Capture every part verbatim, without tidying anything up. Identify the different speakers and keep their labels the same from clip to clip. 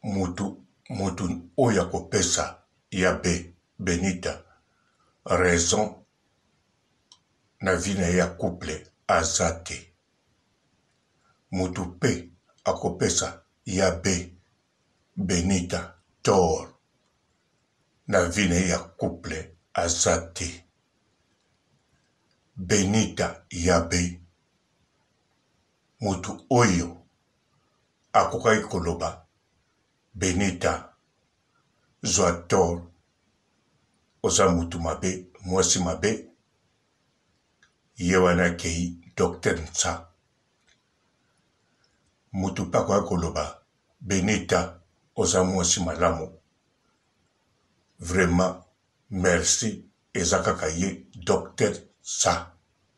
Speaker 1: mutu mutu oyo akopesa ya be Benita raison na vie na ye ya couple aza te. Mutu pe akopesa ya be Benita tort na vie na ye ya couple aza te. Benita ya be mutu oyo akokaki koloba Benita zwa tort oza mutu mabe mwasi mabe ye wana kei Docteur Nsa. Mutu pe akokaki koloba Benita oza mwasi malamu vraiment merci eza kaka ye Docteur Nsa.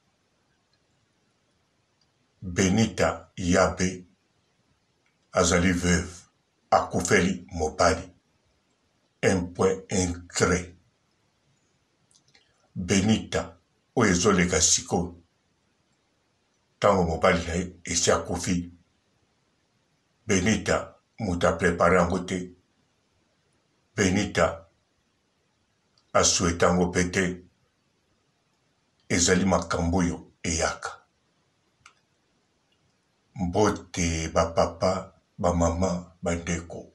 Speaker 1: Benita yabe azali veuve akufeli mobali un point un trait. Benita oyo ezoleka sikoyo ntango mobali na ye esi akufi. Benita mutu aprepare yango te. Benita asuete yango mpe te. Ezali makambo oyo eyaka. Mbote bapapa bamama bandeko,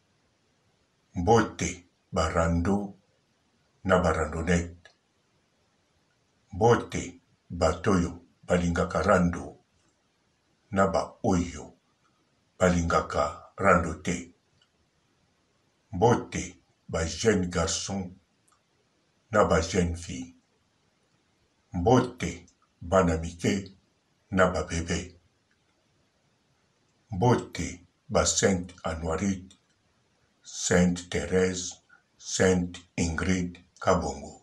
Speaker 1: mbote barando na barandonete, mbote batoyo balingaka rando na ba oyo balingaka rando te, mbote ba jeune garçon na ba jeune fille, mbote bana mike na ba bebe, mbote ba Sainte Anoirite, Sainte Thérèse, Sainte Ingrid Kabongo.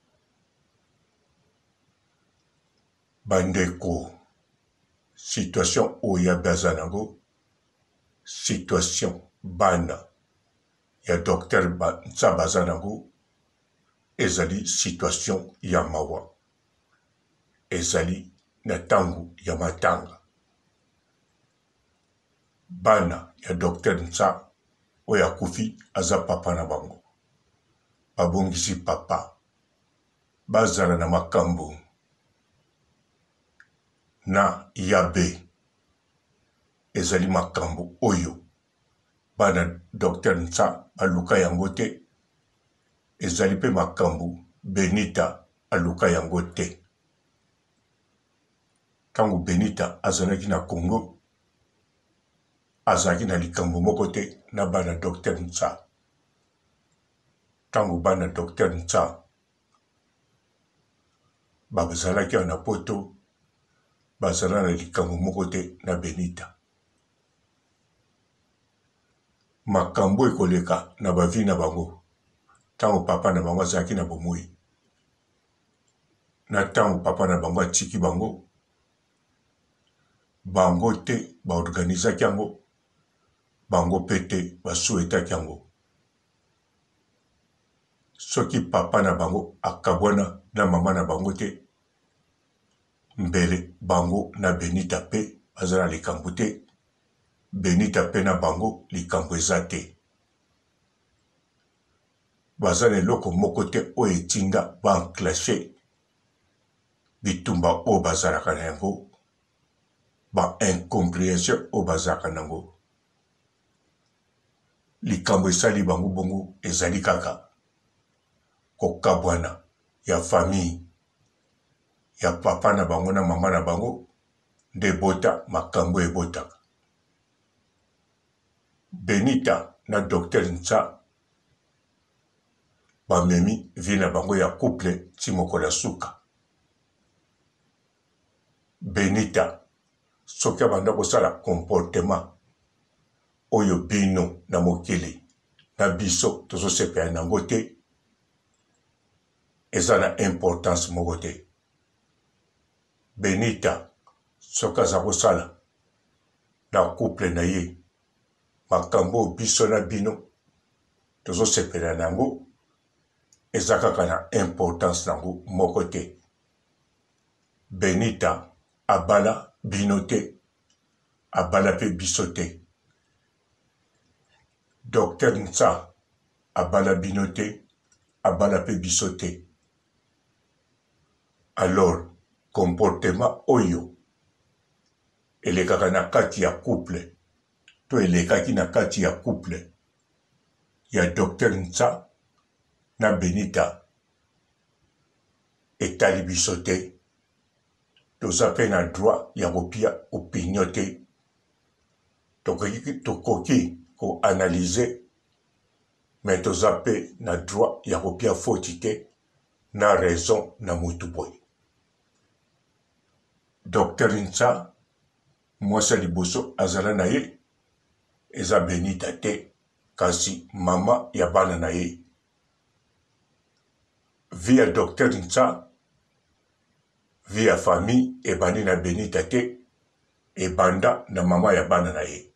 Speaker 1: Bandeko, situation oya bazanango, situation bana ya Docteur Nsa bazanango, ezali situation ya mawa, ezali na tangu ya matanga. Bana ya Docteur Nsa oyo akufi aza papa na bango. Babongisi papa. Bazala na makambo. Na yabe. Ezali makambo oyo. Bana Docteur Nsa aluka yango te. Ezali pe makambo Benita aluka yango te. Tango Benita azalaki na Congo, azalaki na likambo moko te na bana Docteur Nsa. Tango bana Docteur Nsa bazalaki na poto, bazala na likambo moko te na Benita. Makambo ekoleka na bavi na bango tango papa na bango azalaki na bomoi, na tango papa na bango atiki bango, bango te baorganizaki yango, bango pete basuetaki yango. Soki papa na bango akabwana na mama na bango te, mbele bango na Benita pe bazala likambo te, Benita pe na bango likambo eza te. Bazala eloko moko te oyo etinda banclashe bitumba oyo bazalaka na yango, ba incompréhension oyo bazalaka nango. Likambo esali bango bongo ezali kaka kokabwana ya famille ya papa na bango na mama na bango nde bota makambo ebotaka. Benita na Docteur Nsa bamemi vi na bango ya couple ti mokola suka. Benita soki abanda kosala comportement oyo bino na mokili na biso tozosepela nango te, eza na importance moko te. Benita soki aza kosala na couple na ye makambo biso na bino tozosepela nango, eza kaka na importance nango moko te. Benita abala bino te, abala pe biso te. docteur Nsa abala binote, abala pe bisote. Alors, comportement oyo, elekaka na kati ya couple, to elekaki na kati ya couple, ya docteur Nsa na Benita, etali bisote, toza pe na droit ya kopia opinion te, tokoki ko analyser, mais toza pe na droit ya kopia foti te, na raison na mutu boy. docteur Nsa, mwasa liboso azala na ye, eza Benita te, kasi mama ya bana na ye. Via docteur Nsa, via famille ebani na Benita te, ebanda na mama ya bana na ye.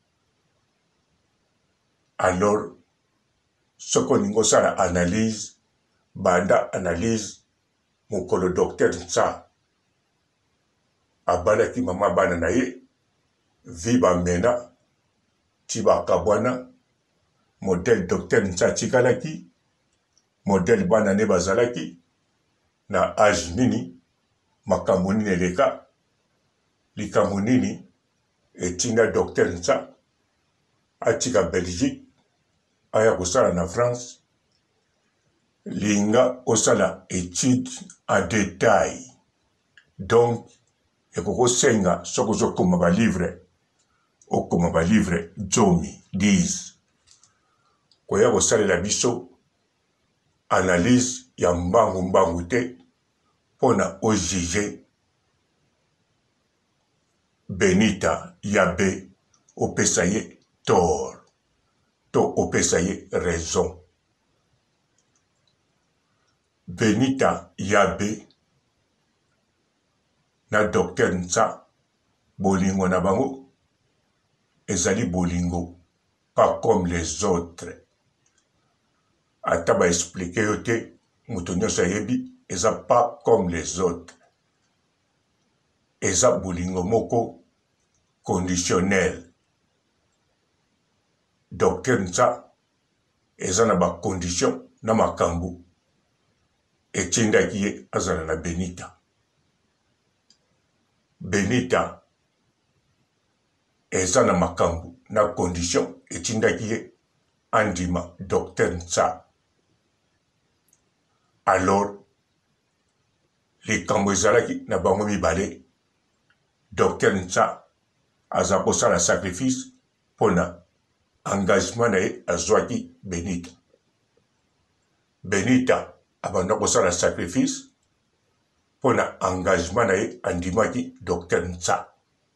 Speaker 1: Alors, soko ningo sala analyse, banda analyse, mokolo docteur Nsa, abala ki mama bana na ye, viba mena, tiba kabwana, modèle docteur Nsa tikalaki, modèle bana ne bazalaki, na âge nini, makambo nini eleka, likambo nini, etinda docteur Nsa, atika Belgique, aya kosala na France, linga osala étude en détail. Donc, ekoko senga soko zo koma ba livre, okoma ba livre zomi, dix. Koya kosala la biso, analyse ya mbangu mbangu te, pona ojige Benita yabe opesa ye tort, to opesa ye raison. Benita yabe na docteur Nsa bolingo na bango ezali bolingo pas comme les autres. Ata ba expliquer yo te mutu nyonso ayebi eza pas comme les autres. Eza bolingo moko conditionnel. docteur Nsa eza na ba condition na makambo etindaki ye azala na Benita. Benita eza na makambo na condition etindaki ye andima docteur Nsa. Alors, likambo ezalaki na bango mibale, docteur Nsa aza kosala sacrifice pona engagement na ye azwaki Benita. Benita abanda kosala sacrifice pona engagement na ye andimaki docteur Nsa.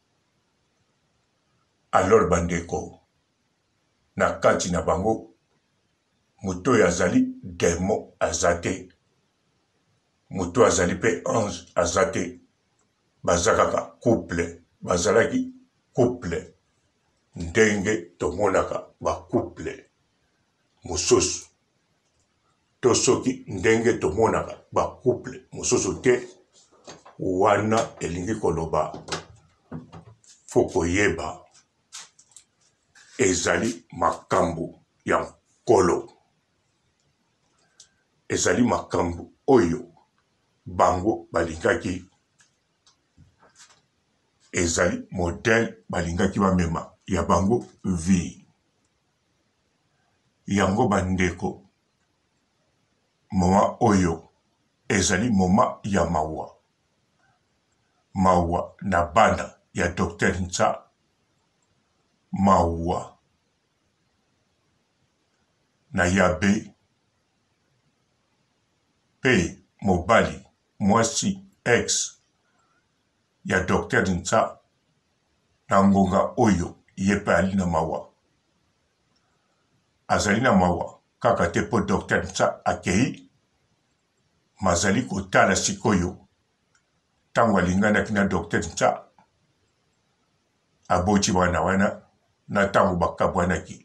Speaker 1: Alors bandeko, na kati na bango, muto yazali demo azate, muto azali pe ange azate, bazalaka couple, bazalaki couple, ndenge tomonaka ba couple mosusu. To soki ndenge tomonaka ba couple mosusu te, wana elingi koloba foko yeba ezali makambo ya nkolo. Ezali makambo oyo bango balingaki, ezali modèle balingaki bamema ya bango vie. Yango bandeko, moma oyo ezali moma ya mawa. Mawa na bana ya docteur Nsa, mawa na yabe pe mobali mwasi ex ya docteur Nsa na ngonga oyo yepe ali na mawa. Azali na mawa kaka te po docteur Nsa akei, mazali kotala sikoyo tango alinganaki na docteur Nsa aboti bana wana na tango bakabwanaki.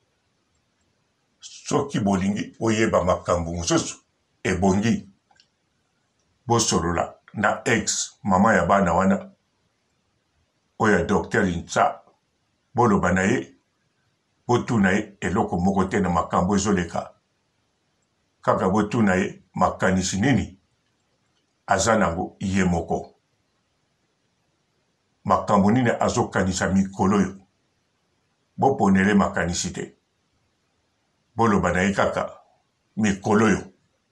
Speaker 1: Soki bolingi oyeba makambo mosusu ebongi, bosolola na ex mama ya bana wana oya docteur Nsa, boloba na ye botuna ye eloko moko te na makambo ezoleka kaka botuna ye makanisi nini aza nango ye moko makambo nini azokanisa mikolo yo boponele makanisi te boloba na ye kaka mikolo yo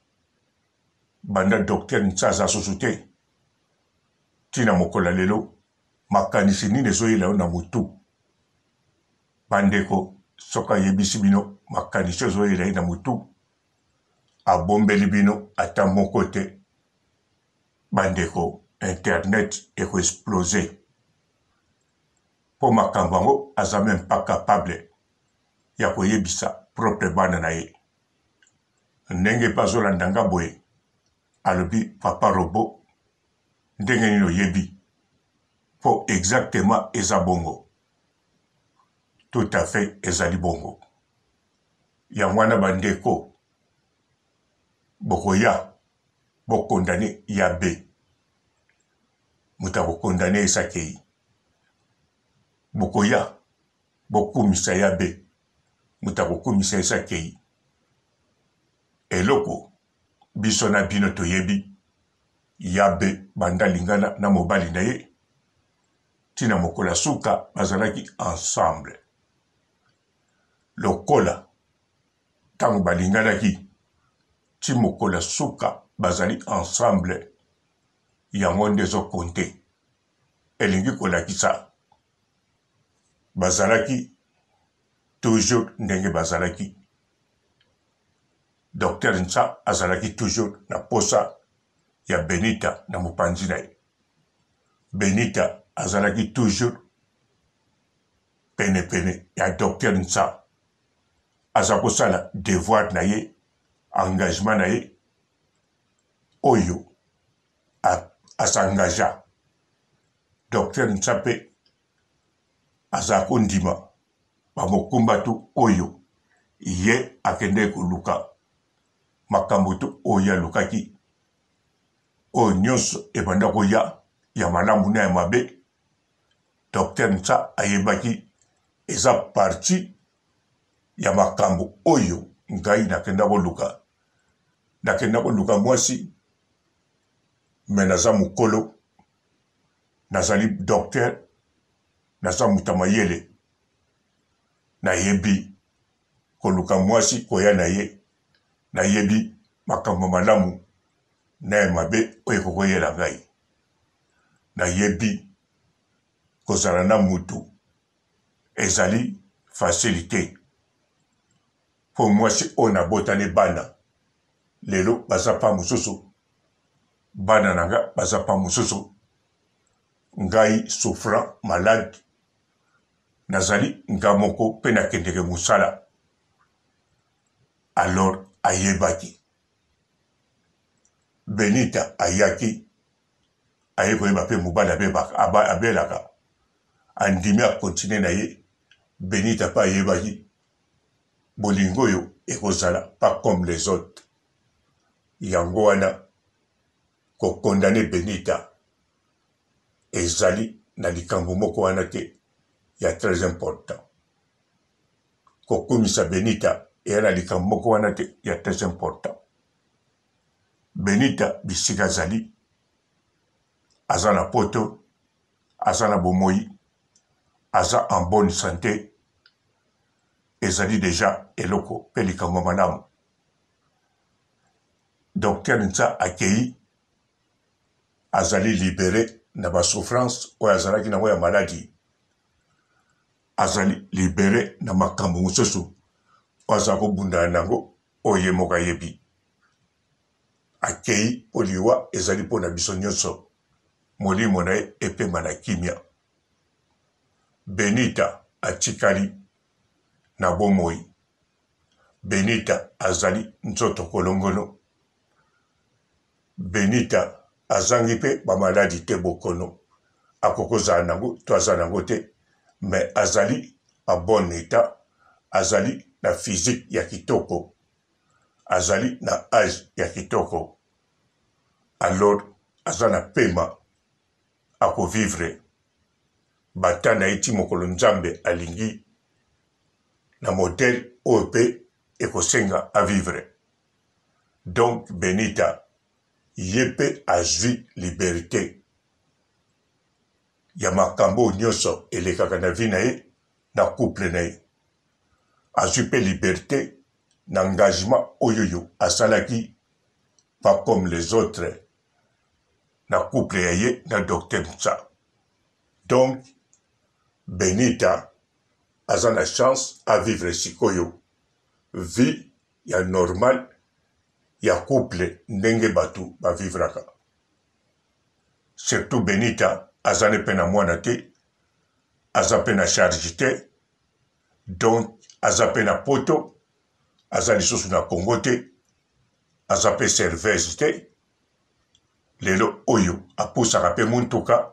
Speaker 1: banda docteur Ntsa aza susu te tina mokola lelo makanisi nini ezoyela yo na mutu bandeko soka yebisi bino makanisi ezoyela ye na mutu abombeli bino ata moko te bandeko internet ekoexplose po makambo yango aza même pas capable ya koyebisa propre bana na ye ndenge mpe azolanda nga boye alobi papa robo ndenge nini oyebi po exactement eza bongo tout à fait ezali bongo yango wana bandeko bokoya bokondane ya be muta bokondane esakei bokoya bokumisa ya be muta bokumisa esakei eloko biso na bino toyebi ya be banda lingana na mobali na ye tina mokola suka bazalaki ensemble lokola tango balinganaki ti mokola suka bazali ensemble yango nde ezokonte elingi kolakisa bazalaki toujours ndenge bazalaki docteur Ntsa azalaki toujours na posa ya Benita na mopanzi na ye Benita azalaki toujours pene pene ya docteur Ntsa aza kosala devoir na ye engagement na ye oyo asangagea docteur Ntsa mpe aza kondima bamokumbatu oyo ye akende koluka makambo to oyo alukaki oyo nyonso ebanda koya ya malamu na ya mabe docteur Ntsa ayebaki eza parti ya makambo oyo ngai nakenda koluka nakenda koluka mwasi me naza mokolo nazali docteur naza muta mayele nayebi koluka mwasi koya na ye nayebi makambo malamu na ya mabe oyo kokoyela ngai nayebi kozala na mutu ezali facilité po mwasi oyo nabotani bana lelo baza pa mosusu bana nanga baza pa mosusu ngai souffrant malade nazali nga moko mpe nakendeke mosala alors ayebaki Benita ayaki aye koyeba mpe mobali abelaka andimi akontinue na ye Benita mpe ayebaki bolingo oyo ekozala pas comme les autres yango wana kokondane Benita ezali na likambo moko wana te ya très important kokumisa Benita eya na likambo moko wana te ya très important Benita bisika azali aza na poto aza na bomoi aza en bonne santé ezali déjà eloko mpe likambo malamu docteur Ntsa akei azali libéré na basouffrance oyo azalaki nango ya maladi azali libéré na makambo mosusu oyo aza kobundana nango oyo ye moko ayebi akei mpo liwa ezali mpo na biso nyonso molimo na ye epema na kimia Benita atikali na bomoi Benita azali nzoto kolongono Benita azangi mpe bamaladi te bokono akokozala nango to aza nango te mais azali a bon état azali na physique ya kitoko azali na âge ya kitoko alors aza na pema akovivre bata na ye ti mokolo nzambe alingi na modèle O E P ekosenga à vivre. Donc Benita yepe azwi liberté. Ya makambo nyonso elekaka na vie na ye na couple na ye. Azwi pe liberté na engagement oyoyo asalaki pas comme les autres na couple ya ye na docteur Ntsa. Donc Benita aza na chance à vivre sikoyo vie ya normal ya couple ndenge batu ba vivraka. Surtout Benita aza ne pe na mwana te, aza pe na charge te, donc aza pe na poto, aza lisusu na Congo te, aza pe serveuse te. Lelo oyo apusaka pe muntuka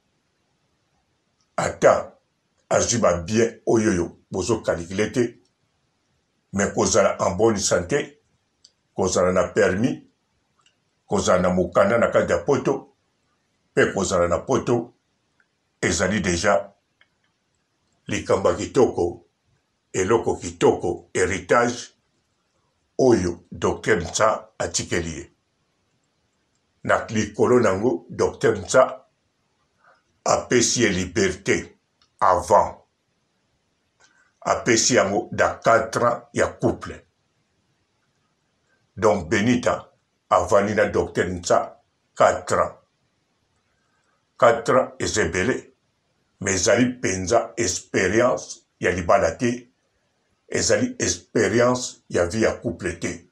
Speaker 1: ata azwi ba bien oyoyo bozo calculer te, mais kozala en bonne santé, kozala na permis, kozala na mukanda na kati ya poto, pe kozala na poto ezali deja likamba kitoko, eloko kitoko, héritage oyo docteur Ntsa atikeli ye. Na likolo nango docteur Ntsa apesi ye liberté avant. Apesi yango da quatre ans ya couple. Donc Benita avandi na docteur Ntsa quatre ans. quatre ans ezebele, mais ezali penza expérience ya libala te, ezali expérience ya vie ya couple te.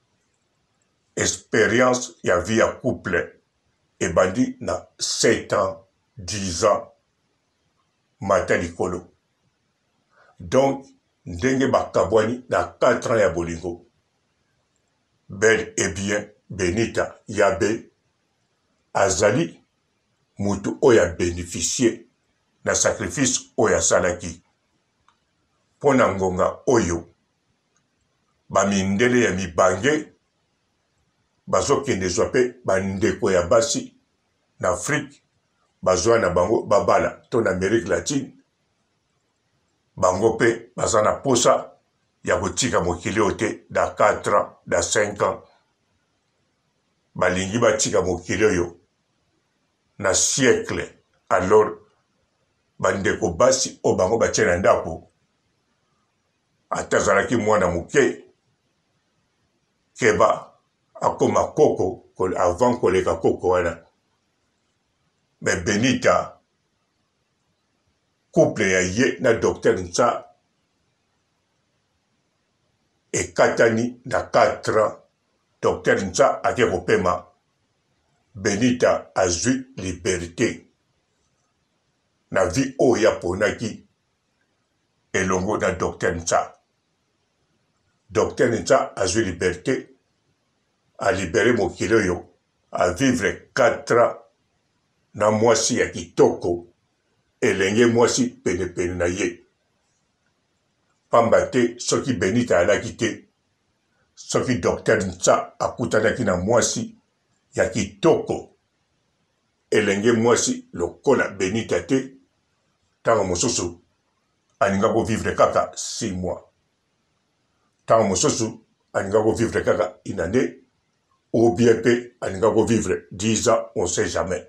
Speaker 1: Expérience ya vie ya couple ebandi na sept ans, dix ans mata likolo. Donc ndenge bakabwani na quatre ans ya bolingo. Bel et bien Benita yabe azali mutu oya bénéficier na sacrifice oya salaki. Pona ngonga oyo bamindele ya mibange bazo kende zwa pe bandeko ya basi na Afrique bazwa na bango babala to na Amérique latine bango pe baza na posa ya kotika mokili ote da quatre ans da cinq ans balingi batika mokili oyo na siècle. Alors bandeko basi o bango batie na ndako atazalaki mwana muke keba akoma koko avant koleka koko wana. Mais Benita couple ya ye na docteur Ntsa ekatani na quatre ans. Docteur Ntsa ake kopema Benita azwi liberté na vie oyo aponaki elongo na docteur Ntsa. Docteur Ntsa azwi liberté a libéré mokili oyo a vivre quatre ans na mwasi ya kitoko elenge mwasi pene pene na ye. Pamba te soki Benita alaki te, soki docteur Ntsa akutanaki na mwasi ya kitoko elenge mwasi lokola Benita te, tango mosusu aninga ko vivre kaka six mois. Tango mosusu aninga ko vivre kaka une année, ou bien pe aninga ko vivre dix ans, on sait jamais.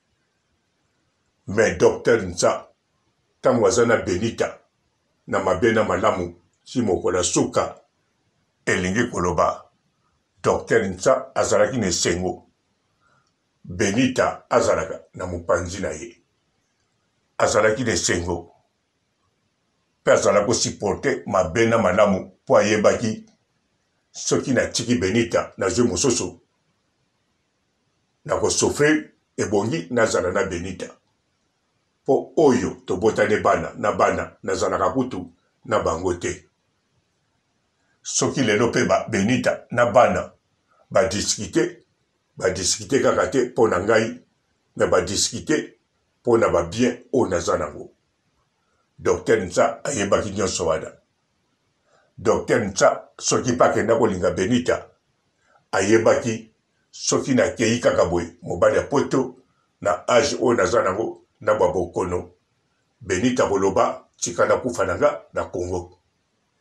Speaker 1: Mais docteur Ntsa tango azana Benita na mabe na malamu si mokola suka elingi koloba docteur Ntsa azalaki na esengo Benita azalaka na mopanzi na ye, azalaki na esengo pe azalaki kosupporte mabe na malamu po ayebaki soki natiki Benita nazwi mosusu na kosofrir ebongi nazala na Benita. Po oyo tobotane bana na bana nazalaka kutu na bango te. Soki lelo pe ba Benita na bana ba discuter, ba discuter kaka te po na ngai, mais ba discuter po na ba bien o naza nango. Docteur Ntsa ayebaki nyonso wana. Docteur Ntsa soki pa kenda kolinga Benita ayebaki soki na kei kaka boye mobali ya poto na âge o naza nango na babokono Benita boloba tika na kufa nanga na Congo.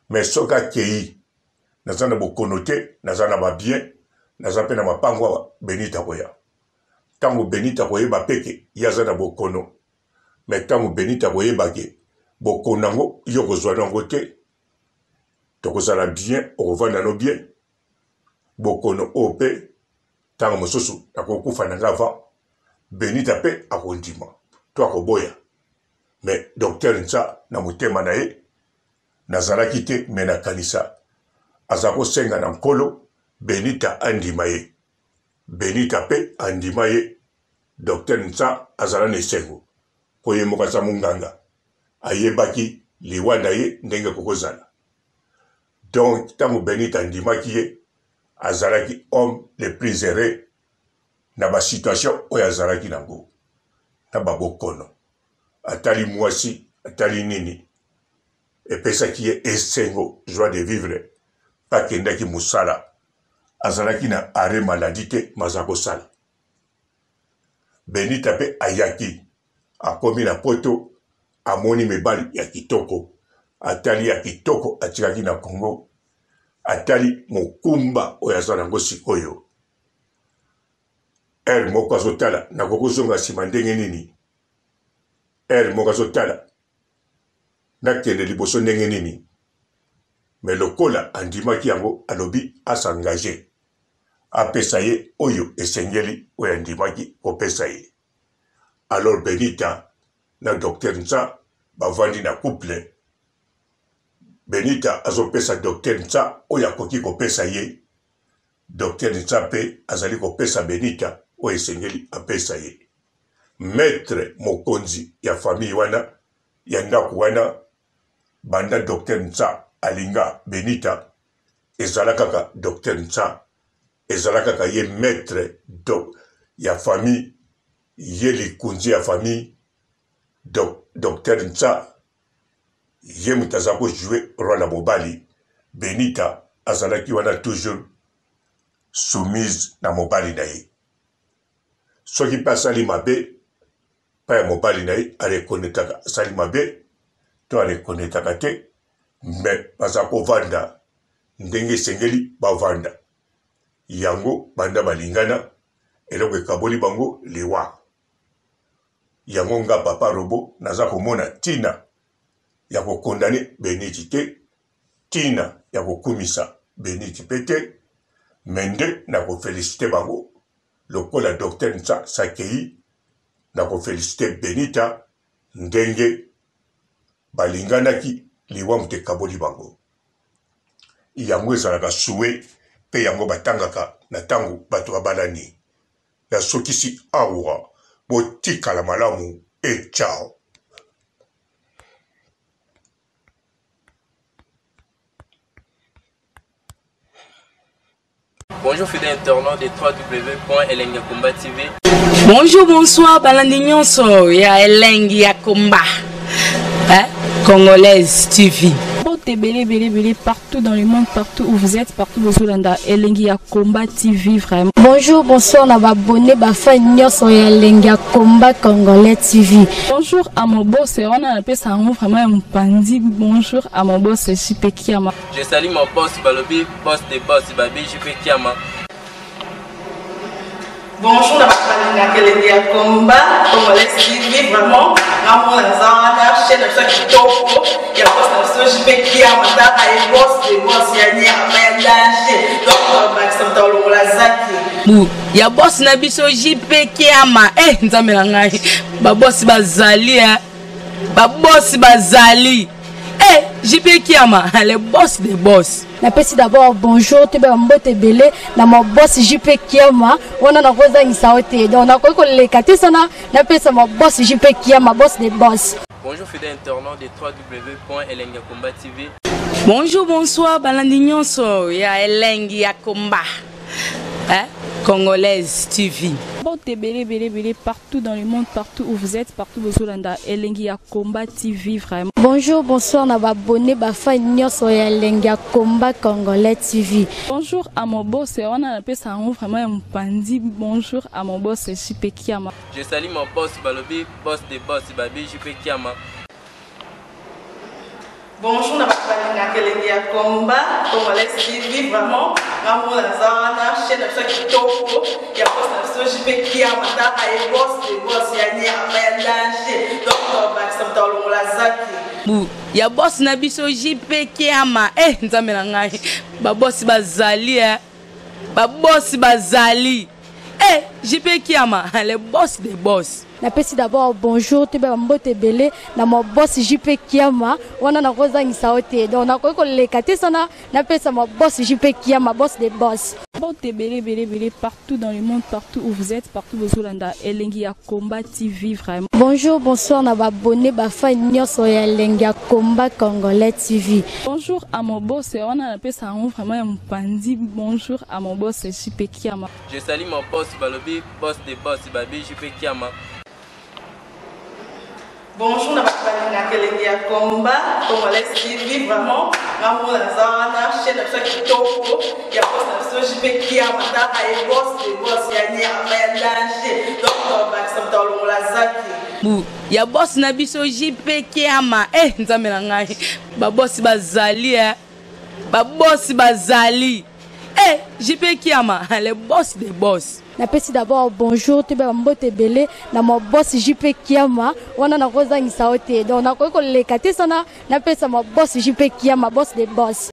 Speaker 1: mais soka kei naza na bokono te naza na babien naza mpe na mapango Benita koya tango Benita koyeba peke yaza na bokono mais tango Benita koyeba ke bokono nango yo kozwa nango te tokozala bien okovanda no bien bokono oyo mpe tango mosusu nakokufa na nga avant Benita mpe akondima to akoboya mais docteur Nsa na motema na ye nazalaki te me nakanisa aza kosenga na nkolo Benita andima ye Benita mpe andima ye docteur Nsa azala na esengo po ye moko aza monganga ayebaki liwa na ye ndenge kokozala donc ntango Benita andimaki ye azalaki homme le plus heureux na basituation oyo azalaki nango na babokono atali mwasi atali nini epesaki ye esengo joie de vivre pakendaki mosala azalaki na arrêt maladie te maza kosala Benita mpe ayaki akomi na poto amoni mibali ya kitoko atali ya kitoko atikaki na Congo atali mokumba oyo aza nango sikoyo ere moko azotala nakokozonga nsima ndenge nini ere moko azotala nakende liboso ndenge nini me lokola andimaki yango alobi asengage apesa ye oyo esengeli oyo andimaki kopesa ye alors Benita na docteur Nsa bavandi na couple Benita azopesa docteur Nsa oyo akoki kopesa ye docteur Nsa mpe azali kopesa Benita oyo esengeli apesa ye maître mokonzi ya famille wana ya ndako wana banda docteur Nsa alinga Benita ezala kaka docteur Nsa ezala kaka ye maître do ya famille ye likunzi ya famille do, docteur Nsa ye mutu aza kojouer rôle ya mobali Benita azalaki wana toujours soumise na mobali na ye soki mpe asali mabe pa ya mobali na ye arekonetaka asali mabe to arekonetaka te me baza kovanda ndenge esengeli bavanda yango banda balingana eloko ekaboli bango liwa yango nga papa robo naza komona tina ya kokondane Beniti te tina ya kokumisa Beniti mpe te me nde na kofelicite bango lokola docteur Nsa sakei na kofelicite Benita ndenge balinganaki liwa mutu ekaboli bango yango ezalaka suwe mpe yango batangaka na ntango bato babalani nasokisi awa botikala malamu e ciao.
Speaker 2: Bonjour fidèles internautes de w w w point elengi ya komba T V.
Speaker 3: Bonjour, bonsoir, balandi nyonso ya Elengi ya Komba, hein? Congolaise T V.
Speaker 4: Belé, belé, belé, partout dans le monde, partout où vous êtes, partout où vous êtes, Elengi ya Komba T V, vraiment.
Speaker 5: Bonjour, bonsoir, na abonné, ba fan nyonso ya Elengi ya Komba Congolais T V.
Speaker 4: Bonjour à mon boss, on a appelé ça vraiment un pandi. Bonjour à mon boss, J P Kiama.
Speaker 2: Je salue mon boss Balobi, boss de boss Babi, J P Kiama.
Speaker 6: Bonjour la famille na Elengi ya Komba Congolais T V, vraiment na mona zana chaîne de chaque topo ya boss na J P Kiama ta ay boss de boss ya ni amendage donc Maxime Tolo la zaki
Speaker 3: bu ya boss na biso J P Kiama eh nzambe na ngai ba boss bazali hein ba boss bazali eh J P Kiama le boss des boss.
Speaker 5: Napesi d'abord bonjour tebe mbote belé na mo boss J P Kiama wana na koza ngisaote donc na ko le kati sana napesa mo boss J P Kiama boss des boss.
Speaker 2: Bonjour fidèles internautes de w w w point elengi ya komba T V.
Speaker 3: Bonjour, bonsoir, balandi nyonso ya Elengi ya Komba, hein? Congolaise T V.
Speaker 4: Belé, belé, belé, partout dans le monde, partout où vous êtes, partout où vous êtes, Elengi ya Komba T V, vraiment.
Speaker 5: Bonjour, bonsoir, na abonné, ba fan nyonso ya Elengi ya Komba Congolais T V.
Speaker 4: Bonjour à mon boss, on a appelé ça vraiment un pandi. Bonjour à mon boss, J P Kiama.
Speaker 2: Je salue mon boss Balobi, boss de boss Babi, J P Kiama.
Speaker 6: Bonjour na balinga kelenge ya komba congolais T V vraiment ngamona zana chaîne na chaque kitoko ya boss na so jipe kia mata ay boss de boss ya nya ya danger donc ba ça mtalongo la zaki
Speaker 3: bu ya boss na biso jipe kiama eh nzambe na ngai ba boss bazali eh ba boss bazali eh jipe kiama les boss des boss.
Speaker 5: Napesi d'abord bonjour te ba mbote belé na mo boss J P Kiama wana na kozangisa ote donc na ko leka te sana napesa mo boss J P Kiama boss des boss.
Speaker 4: Mbote belé belé belé partout dans le monde, partout où vous êtes, partout où vous êtes, Elengi ya Komba T V vraiment.
Speaker 5: Bonjour, bonsoir na ba abonné ba fan nyonso ya Elengi ya Komba Congolais T V.
Speaker 4: Bonjour à mon boss, on a appelé ça vraiment un pandi. Bonjour à mon boss J P Kiama.
Speaker 2: Je salue mon boss Balobi, boss des boss Babi J P Kiama.
Speaker 6: Bonjour na balinga kelenge ya komba congolais T V vraiment ngamona zana chaîne na chaque kitoko ya boss na so jipe kia mata ay boss de boss ya nya ya danger donc ba ça mtalongo la zaki
Speaker 3: bu ya boss na biso jipe kiama eh nzambe na ngai ba boss bazali eh ba boss bazali eh jipe kiama les boss des boss.
Speaker 5: Napesi d'abord bonjour te ba mbote belé na mo boss J P Kiama wana na kozangisa ote donc na ko leka te sana napesa mo boss J P Kiama boss des boss.